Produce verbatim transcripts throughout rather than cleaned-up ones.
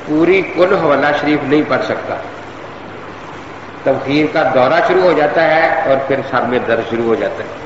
پوری کل حوالہ شریف نہیں پڑھ سکتا، تبخیر کا دورہ شروع ہو جاتا ہے اور پھر سر میں درد شروع ہو جاتا ہے،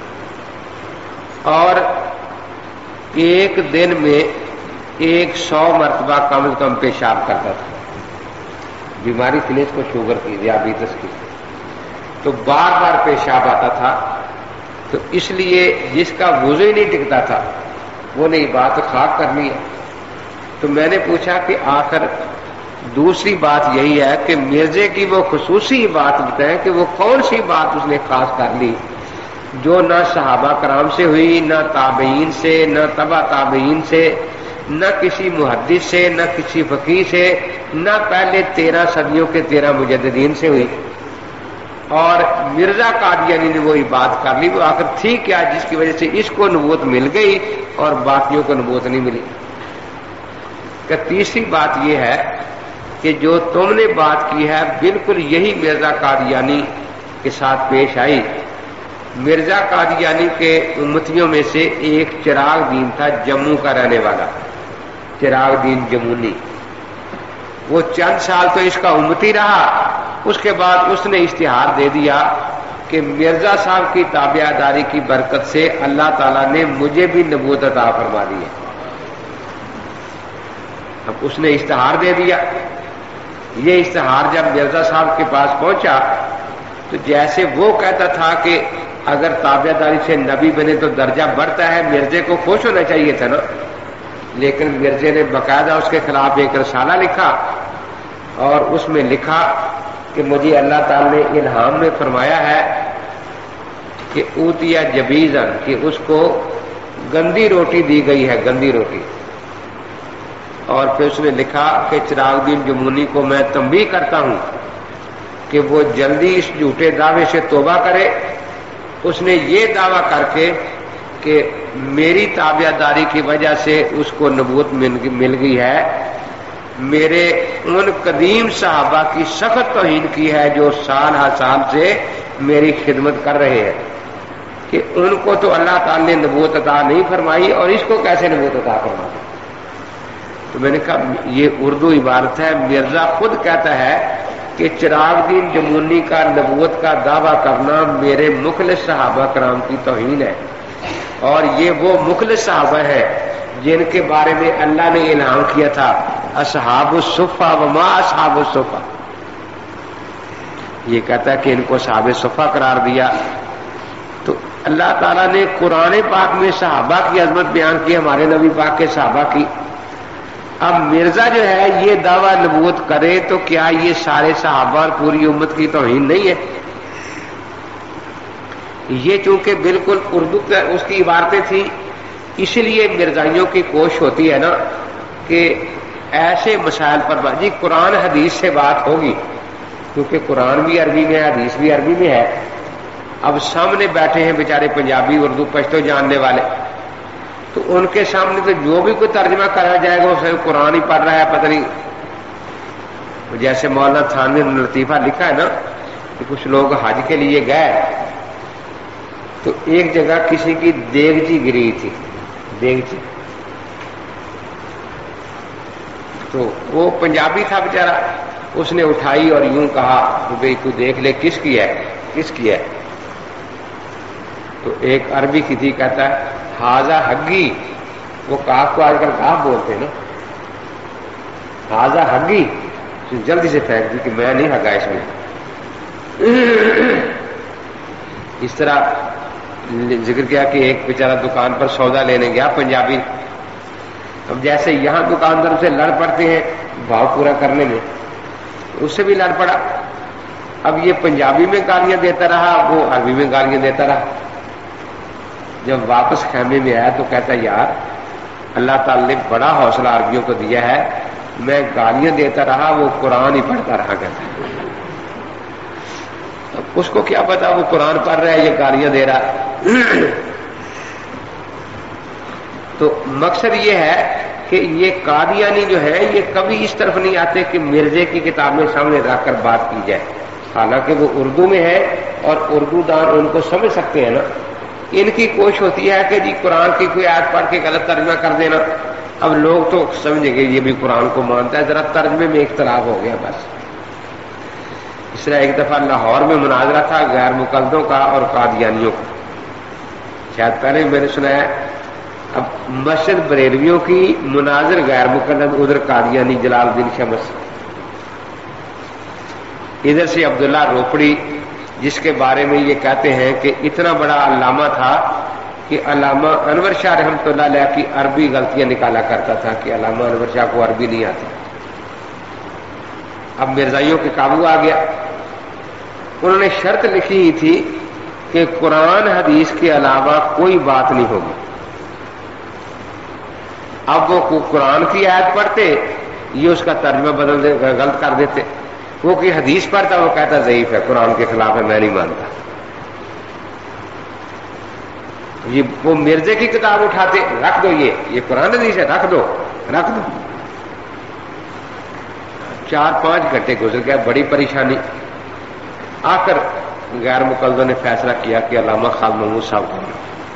اور ایک دن میں ایک سو مرتبہ کم از کم پیشاب کرتا تھا۔ بیماری تھی اس کو شوگر کی، ذیابیطس کی، تو بار بار پیشاب آتا تھا، تو اس لیے جس کا وضو ہی نہیں ٹکتا تھا وہ نے بات خاک کرنی ہے۔ تو میں نے پوچھا کہ آخر دوسری بات یہی ہے کہ مرزے کی وہ خصوصی بات بتائیں کہ وہ کون سی بات اس نے خاص کر لی جو نہ صحابہ کرام سے ہوئی، نہ تابعین سے، نہ تبع تابعین سے، نہ کسی محدث سے، نہ کسی فقیہ سے، نہ پہلے تیرہ صدیوں کے تیرہ مجددین سے ہوئی، اور مرزا قادیانی نے وہی بات کر لی۔ وہ آخر تھی کیا جس کی وجہ سے اس کو نبوت مل گئی اور باقیوں کو نبوت نہیں ملی؟ کہ تیسری بات یہ ہے کہ جو تم نے بات کی ہے بالکل یہی مرزا قادیانی کے ساتھ پیش آئی۔ مرزا قادیانی کے امتیوں میں سے ایک چراغ دین تھا، جموں کا رہنے والا، چراغ دین جمونی۔ وہ چند سال تو اس کا امتی رہا، اس کے بعد اس نے اشتہار دے دیا کہ مرزا صاحب کی تابعہ داری کی برکت سے اللہ تعالیٰ نے مجھے بھی نبوت عطا فرما دی ہے۔ اب اس نے اشتہار دے دیا، یہ اشتہار جب مرزا صاحب کے پاس پہنچا تو جیسے وہ کہتا تھا کہ اگر تابعہ داری سے نبی بنے تو درجہ بڑھتا ہے، مرزے کو خوش ہونا چاہیے تھا نا، لیکن مرزے نے باقاعدہ اس کے خلاف ایک رسالہ لکھا اور اس میں لکھا کہ مجھے اللہ تعالی نے الہام میں فرمایا ہے کہ اوتیا جبیزن، کہ اس کو گندی روٹی دی گئی ہے، گندی روٹی۔ اور پھر اس نے لکھا کہ چراغ دین جمونی کو میں تنبیہ کرتا ہوں کہ وہ جلدی اس جھوٹے دعوے سے توبہ کرے۔ اس نے یہ دعویٰ کر کے کہ میری تابعہ داری کی وجہ سے اس کو نبوت مل گئی ہے، میرے ان قدیم صحابہ کی سخت توہین کی ہے جو سال ہر سال سے میری خدمت کر رہے ہیں، کہ ان کو تو اللہ تعالی نے نبوت عطا نہیں فرمائی اور اس کو کیسے نبوت عطا فرمائی؟ تو میں نے کہا یہ اردو عبارت ہے، مرزا خود کہتا ہے کہ چراغ دین جمونی کا نبوت کا دعویٰ کرنا میرے مخلص صحابہ کرام کی توہین ہے، اور یہ وہ مخلص صحابہ ہیں جن کے بارے میں اللہ نے الہام کیا تھا اصحاب الصفہ وما اصحاب الصفہ۔ یہ کہتا ہے کہ ان کو اصحاب صفہ قرار دیا۔ تو اللہ تعالیٰ نے قرآن پاک میں صحابہ کی عظمت بیان کی، ہمارے نبی پاک کے صحابہ کی۔ اب مرزا جو ہے یہ دعویٰ نبوت کرے تو کیا یہ سارے صحابہ اور پوری امت کی توہین نہیں ہے؟ یہ چونکہ بالکل اردو اس کی عبارتیں تھیں، اس لیے مرزائیوں کی کوشش ہوتی ہے نا کہ ایسے مسائل پر بات، جی قرآن حدیث سے بات ہوگی کیونکہ قرآن بھی عربی میں ہے، حدیث بھی عربی میں ہے۔ اب سامنے بیٹھے ہیں بیچارے پنجابی اردو پشتو جاننے والے، تو ان کے سامنے تو جو بھی کوئی ترجمہ کرا جائے گا اسے قرآن ہی پڑھ رہا ہے، پتہ نہیں۔ جیسے مولانا تھانوی نے لطیفہ لکھا ہے نا کہ کچھ لوگ حج کے لیے گئے تو ایک جگہ کسی کی دیگچی گری تھی، دیگچی، تو وہ پنجابی تھا بیچارہ، اس نے اٹھائی اور یوں کہا کہ بھئی تو دیکھ لے کس کی ہے، کس کی ہے؟ تو ایک عربی کی تھی، کہتا ہے ہاذا حگی، وہ کاف کو آج کل کاف بولتے ہیں نا، ہاذا حگی، جلدی سے پھینک دی کہ میں نہیں ہگا اس میں۔ اس طرح ذکر کیا کہ ایک بیچارہ دکان پر سودا لینے گیا پنجابی، اب جیسے یہاں دکاندار سے لڑ پڑتے ہیں بھاؤ پورا کرنے میں، اس سے بھی لڑ پڑا۔ اب یہ پنجابی میں گالیاں دیتا رہا، وہ عربی میں گالیاں دیتا رہا۔ جب واپس خیمے میں آیا تو کہتا یار اللہ تعالی نے بڑا حوصلہ عربیوں کو دیا ہے، میں گالیاں دیتا رہا وہ قرآن ہی پڑھتا رہا۔ کہتا ہے اب اس کو کیا پتا وہ قرآن پڑھ رہا ہے یہ گالیاں دے رہا۔ تو مقصد یہ ہے کہ یہ قادیانی جو ہے یہ کبھی اس طرف نہیں آتے کہ مرزے کی کتابیں سامنے رکھ کر بات کی جائے، حالانکہ وہ اردو میں ہے اور اردو دان ان کو سمجھ سکتے ہیں نا۔ ان کی کوشش ہوتی ہے کہ جی قرآن کی کوئی آیت پڑھ کے غلط ترجمہ کر دینا، اب لوگ تو سمجھیں گے یہ بھی قرآن کو مانتا ہے، ذرا ترجمے میں اختلاف ہو گیا بس۔ اس طرح ایک دفعہ لاہور میں مناظرہ تھا غیر مقلدوں کا اور قادیانیوں کا، شاید پہلے میں نے سنا ہے۔ اب مسجد بریلویوں کی مناظر غیر مقلد، ادھر قادیانی جلال الدین شمس، ادھر سے عبداللہ روپڑی، جس کے بارے میں یہ کہتے ہیں کہ اتنا بڑا علامہ تھا کہ علامہ انور شاہ رحمۃ اللہ علیہ کی عربی غلطیاں نکالا کرتا تھا کہ علامہ انور شاہ کو عربی نہیں آتی۔ اب مرزائیوں کے قابو آ گیا، انہوں نے شرط لکھی ہی تھی کہ قرآن حدیث کے علاوہ کوئی بات نہیں ہوگی۔ اب وہ قرآن کی آیت پڑھتے، یہ اس کا ترجمہ بدل دے غلط کر دیتے، وہ کوئی حدیث پڑھتا وہ کہتا ضعیف ہے، قرآن کے خلاف ہے، میں نہیں مانتا۔ یہ وہ مرزے کی کتاب اٹھاتے، رکھ دو، یہ یہ قرآن حدیث ہے، رکھ دو رکھ دو چار پانچ گھنٹے گزر گئے، بڑی پریشانی۔ آخر غیر مقلدوں نے فیصلہ کیا کہ علامہ خالد محمود صاحب کو،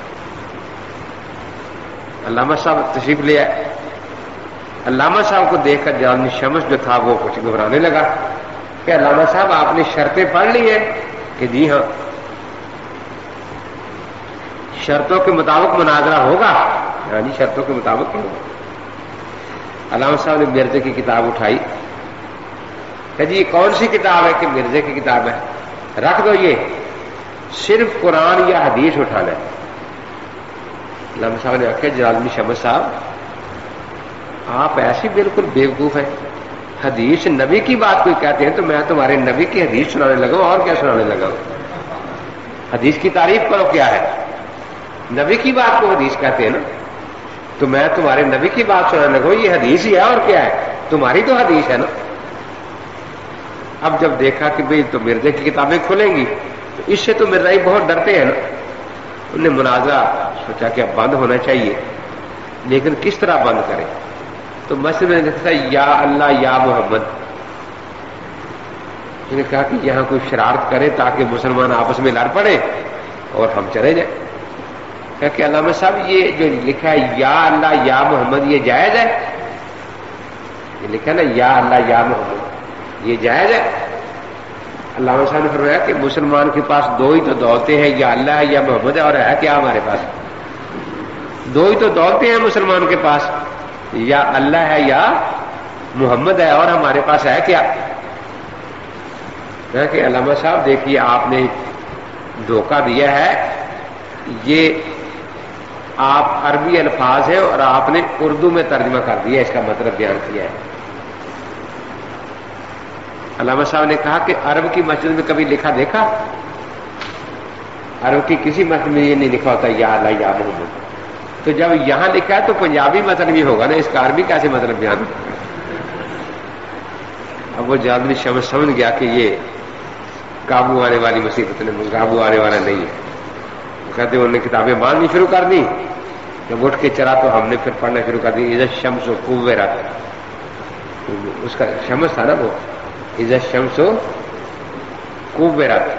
علامہ صاحب تشریف لے آئے۔ علامہ صاحب کو دیکھ کر جان شمس جو تھا وہ کچھ گھبرانے لگا کہ علامہ صاحب آپ نے شرطیں پڑھ لی ہیں؟ کہ جی ہاں۔ شرطوں کے مطابق مناظرہ ہوگا؟ ہاں جی شرطوں کے مطابق ہوگا۔ علامہ صاحب نے مرزے کی کتاب اٹھائی کہ جی کون سی کتاب ہے؟ کہ مرزے کی کتاب ہے، رکھ دو، یہ صرف قرآن یا حدیث اٹھانا ہے۔ علامہ صاحب نے آخیا جلال الدین شمس صاحب آپ ایسی بالکل بیوقوف ہیں، حدیث نبی کی بات کوئی کہتے ہیں تو میں تمہارے نبی کی حدیث سنانے لگا ہوں، اور کیا سنانے لگا ہوں؟ حدیث کی تعریف کرو، کیا ہے؟ نبی کی بات کو حدیث کہتے ہیں نا، تو میں تمہارے نبی کی بات سنانے لگا ہوں، یہ حدیث ہی ہے اور کیا ہے؟ تمہاری تو حدیث ہے نا۔ اب جب دیکھا کہ بھئی تو مرزے کی کتابیں کھلیں گی تو اس سے تو مرزائی بہت ڈرتے ہیں نا، انہوں نے مناظرہ سوچا کہ اب بند ہونا چاہیے، لیکن کس طرح بند کریں؟ تو مسجد میں لکھا تھا یا اللہ یا محمد، انہوں نے کہا کہ یہاں کوئی شرارت کرے تاکہ مسلمان آپس میں لڑ پڑے اور ہم چلے جائیں۔ کہا کہ علامہ صاحب یہ جو لکھا ہے یا اللہ یا محمد یہ جائز ہے؟ یہ لکھا نا یا اللہ یا محمد، یہ جائز ہے؟ علامہ صاحب نے فرمایا کہ مسلمان کے پاس دو ہی تو دولتیں ہیں، یا اللہ ہے یا محمد ہے، اور ہے کیا ہمارے پاس؟ دو ہی تو دولتیں ہیں مسلمان کے پاس، یا اللہ ہے یا محمد ہے، اور ہمارے پاس ہے کیا؟ کہ علامہ صاحب دیکھیے آپ نے دھوکہ دیا ہے، یہ آپ عربی الفاظ ہیں اور آپ نے اردو میں ترجمہ کر دیا، اس کا مطلب بیان کیا ہے۔ علامہ صاحب نے کہا کہ عرب کی مسجد میں کبھی لکھا دیکھا؟ عرب کی کسی مسجد میں یہ نہیں لکھا ہوتا یا اللہ یا محمد، تو جب یہاں لکھا ہے تو پنجابی مطلب یہ ہوگا نا، اس کا عربی کیسے مطلب بیان؟ اب وہ جادوی شمس سمجھ گیا کہ یہ قابو آنے والی مصیبت نہیں، قابو آنے والا نہیں ہے۔ وہ کہتے انہوں نے کتابیں باندھنی شروع کر دی، جب اٹھ کے چلا تو ہم نے پھر پڑھنا شروع کر دی۔ عزت شمس و کویرت، اس کا شمس تھا نا وہ، عزت شمس و کویرت۔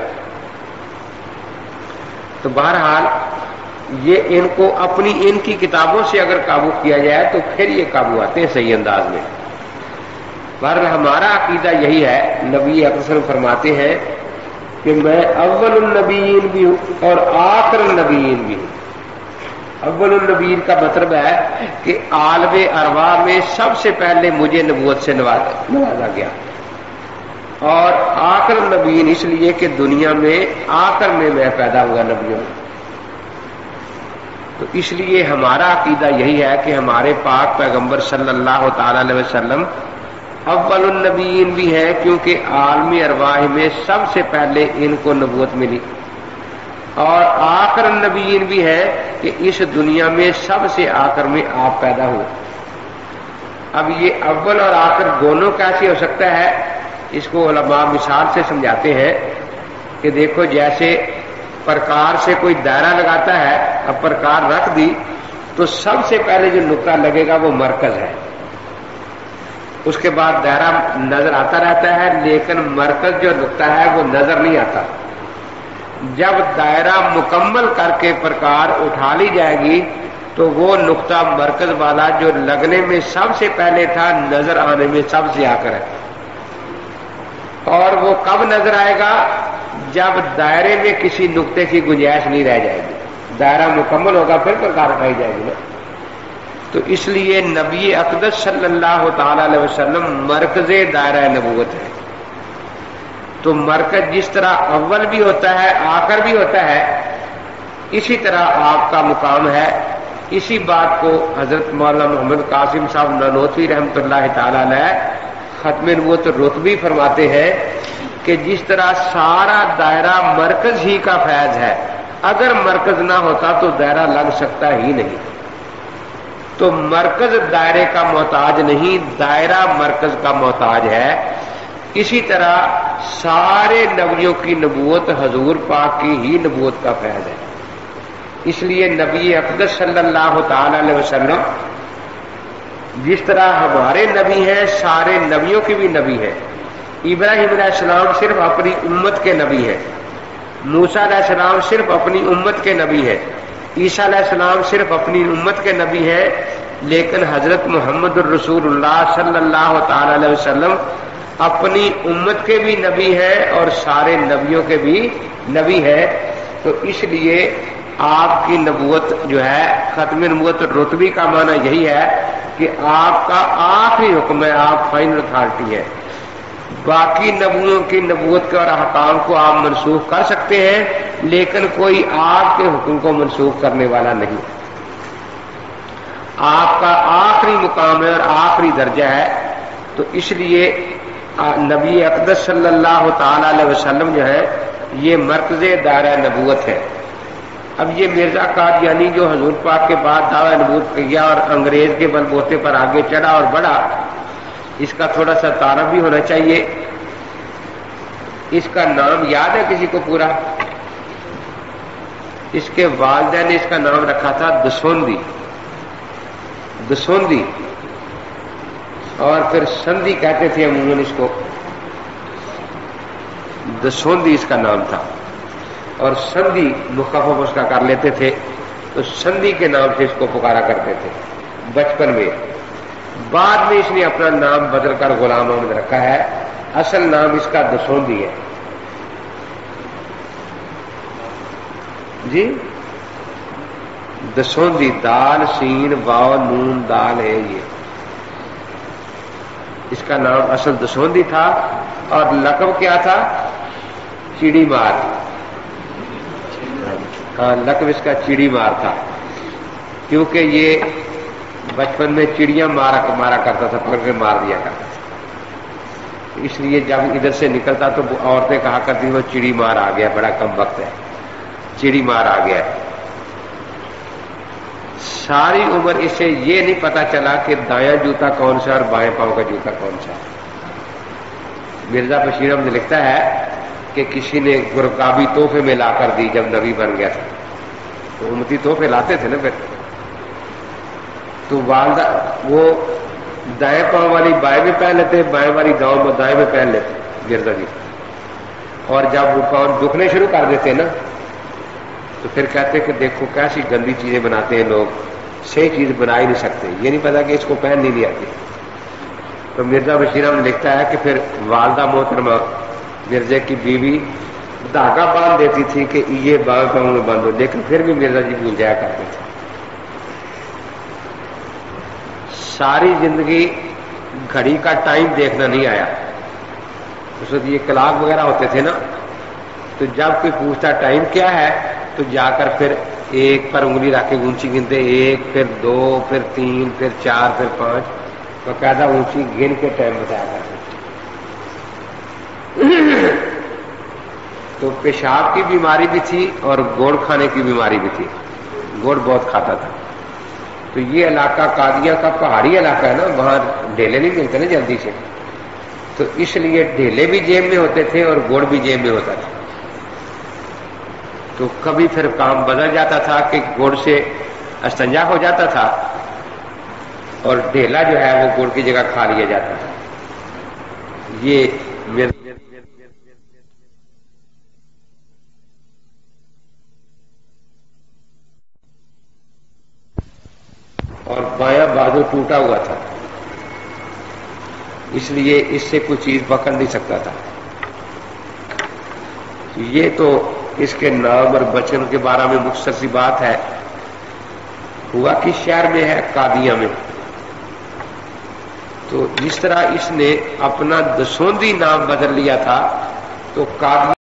تو بہرحال یہ ان کو اپنی ان کی کتابوں سے اگر قابو کیا جائے تو پھر یہ قابو آتے ہیں صحیح انداز میں۔ بہرحال ہمارا عقیدہ یہی ہے، نبی اکرم فرماتے ہیں کہ میں اول النبیین بھی ہوں اور آخر النبیین بھی ہوں۔ اول النبیین کا مطلب ہے کہ عالم ارواح میں سب سے پہلے مجھے نبوت سے نوازا گیا، اور آخر النبیین اس لیے کہ دنیا میں آخر میں میں پیدا ہوا نبیوں میں۔ تو اس لیے ہمارا عقیدہ یہی ہے کہ ہمارے پاک پیغمبر صلی اللہ تعالی علیہ وسلم اول النبیین بھی ہیں، کیونکہ عالمی ارواح میں سب سے پہلے ان کو نبوت ملی، اور آخر النبیین بھی ہیں کہ اس دنیا میں سب سے آخر میں آپ پیدا ہوئے۔ اب یہ اول اور آخر دونوں کیسے ہو سکتا ہے؟ اس کو علماء مثال سے سمجھاتے ہیں کہ دیکھو جیسے پرکار سے کوئی دائرہ لگاتا ہے، اب پرکار رکھ دی تو سب سے پہلے جو نقطہ لگے گا وہ مرکز ہے، اس کے بعد دائرہ نظر آتا رہتا ہے، لیکن مرکز جو نقطہ ہے وہ نظر نہیں آتا۔ جب دائرہ مکمل کر کے پرکار اٹھا لی جائے گی تو وہ نقطہ مرکز والا جو لگنے میں سب سے پہلے تھا نظر آنے میں سب سے آخر ہے. اور وہ کب نظر آئے گا؟ جب دائرے میں کسی نقطے کی گنجائش نہیں رہ جائے گی. دائرہ مکمل ہوگا پھر پرکار اٹھائی جائے گی نا. تو اس لیے نبی اقدس صلی اللہ تعالی علیہ وسلم مرکز دائرہ نبوت ہے. تو مرکز جس طرح اول بھی ہوتا ہے آخر بھی ہوتا ہے اسی طرح آپ کا مقام ہے. اسی بات کو حضرت مولانا محمد قاسم صاحب نانوتوی رحمۃ اللہ تعالی علیہ ختم نبوت رتبی فرماتے ہیں کہ جس طرح سارا دائرہ مرکز ہی کا فیض ہے، اگر مرکز نہ ہوتا تو دائرہ لگ سکتا ہی نہیں. تو مرکز دائرے کا محتاج نہیں، دائرہ مرکز کا محتاج ہے. اسی طرح سارے نبیوں کی نبوت حضور پاک کی ہی نبوت کا فیض ہے. اس لیے نبی اقدس صلی اللہ تعالی علیہ وسلم جس طرح ہمارے نبی ہیں سارے نبیوں کی بھی نبی ہے. ابراہیم علیہ السلام صرف اپنی امت کے نبی ہیں، موسیٰ علیہ السلام صرف اپنی امت کے نبی ہیں، عیسیٰ علیہ السلام صرف اپنی امت کے نبی ہیں. لیکن حضرت محمد الرسول اللہ صلی اللہ تعالی علیہ وسلم اپنی امت کے بھی نبی ہیں اور سارے نبیوں کے بھی نبی ہیں. تو اس لیے آپ کی نبوت جو ہے ختم نبوت رتبی کا معنی یہی ہے کہ آپ کا آخری حکم ہے، آپ فائنل اتھارٹی ہے. باقی نبیوں کی نبوت کے اور احکام کو آپ منسوخ کر سکتے ہیں لیکن کوئی آپ کے حکم کو منسوخ کرنے والا نہیں. آپ کا آخری مقام ہے اور آخری درجہ ہے. تو اس لیے نبی اقدس صلی اللہ تعالی علیہ وسلم جو ہے یہ مرکز دائرہ نبوت ہے. اب یہ مرزا قادیانی جو حضور پاک کے بعد دعوی نبوت کیا اور انگریز کے بل بوتے پر آگے چڑھا اور بڑھا، اس کا تھوڑا سا تعارف بھی ہونا چاہیے. اس کا نام یاد ہے کسی کو پورا؟ اس کے والدین نے اس کا نام رکھا تھا دسوندی. دسوندی اور پھر سندھی کہتے تھے عموماً اس کو. دسوندی اس کا نام تھا اور سندھی مخفف اس کا کر لیتے تھے تو سندھی کے نام سے اس کو پکارا کرتے تھے بچپن میں. بعد میں اس نے اپنا نام بدل کر غلام احمد رکھا ہے. اصل نام اس کا دسوندی ہے. جی دسوندی، دال سین واو نون دال ہے. یہ اس کا نام اصل دسوندی تھا اور لقب کیا تھا؟ چیڑی مار. ہاں لقب اس کا چیڑی مار تھا کیونکہ یہ بچپن میں چڑیاں مارا مارا کرتا تھا، پکڑ کے مار دیا کرتا تھا. اس لیے جب ادھر سے نکلتا تو عورتیں کہا کرتی وہ چڑی مار آ گیا، بڑا کم وقت ہے، چڑی مار آ گیا. ساری عمر اسے یہ نہیں پتا چلا کہ دایاں جوتا کون سا اور بائیں پاؤں کا جوتا کون سا. مرزا بشیر احمد لکھتا ہے کہ کسی نے گرکابی تحفے میں لا کر دی جب نبی بن گیا تھا. تو امتی تحفے لاتے تھے نا پھر. تو والدہ وہ دائیں پاؤں والی بائیں میں پہن لیتے، بائیں والی داؤں میں دائیں میں پہن لیتے مرزا جی. اور جب وہ پاؤں دکھنے شروع کر دیتے نا تو پھر کہتے کہ دیکھو کیسی گندی چیزیں بناتے ہیں لوگ، صحیح چیز بنا ہی نہیں سکتے، یہ نہیں پتا کہ اس کو پہننی نہیں آتی. تو مرزا بشیر احمد لکھتا ہے کہ پھر والدہ محترمہ مرزے کی بیوی دھاگا باندھ دیتی تھی کہ یہ بائیں پاؤں میں بند ہو، لیکن پھر بھی مرزا جی بھول جایا کرتے تھے. ساری زندگی گھڑی کا ٹائم دیکھنا نہیں آیا. اس وقت یہ کلاک وغیرہ ہوتے تھے نا، تو جب کوئی پوچھتا ٹائم کیا ہے تو جا کر پھر ایک پر انگلی رکھ کے اونچی گنتے، ایک پھر دو پھر تین پھر چار پھر پانچ، باقاعدہ اونچی گن کے ٹائم بتایا کرتے. تو پیشاب کی بیماری بھی تھی اور گوڑ کھانے کی بیماری بھی تھی، گوڑ بہت کھاتا تھا. تو یہ علاقہ قادیہ کا پہاڑی علاقہ ہے نا، وہاں ڈھیلے نہیں ملتے نا جلدی سے، تو اس لیے ڈھیلے بھی جیب میں ہوتے تھے اور گوڑ بھی جیب میں ہوتا تھا. تو کبھی پھر کام بدل جاتا تھا کہ گوڑ سے استنجا ہو جاتا تھا اور ڈھیلا جو ہے وہ گوڑ کی جگہ کھا لیا جاتا تھا. یہ बाजू टूटा हुआ था, इसलिए इससे कोई चीज पकड़ नहीं सकता था। ये तो इसके नाम और वचन के बारे में मुख्तसर सी बात है। हुआ कि शहर में है कादिया में, तो जिस तरह इसने अपना दसोंदी नाम बदल लिया था, तो कादिया